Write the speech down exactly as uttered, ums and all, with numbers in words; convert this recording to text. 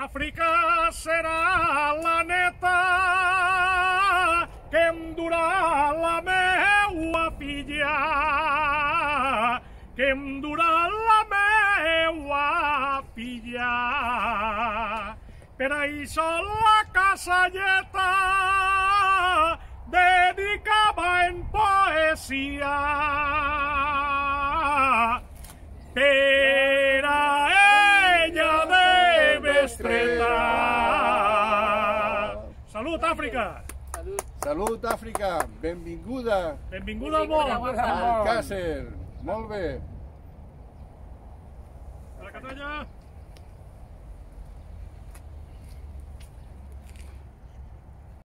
Àfrica serà la neta que em durà la meua filla, que em durà la meua filla. Per això la casalleta dedicava en poesia per a ella de bestreta. Salut, Àfrica! Salut, Àfrica! Benvinguda! Benvinguda al món! Al Càcer! Molt bé! A la Catalla!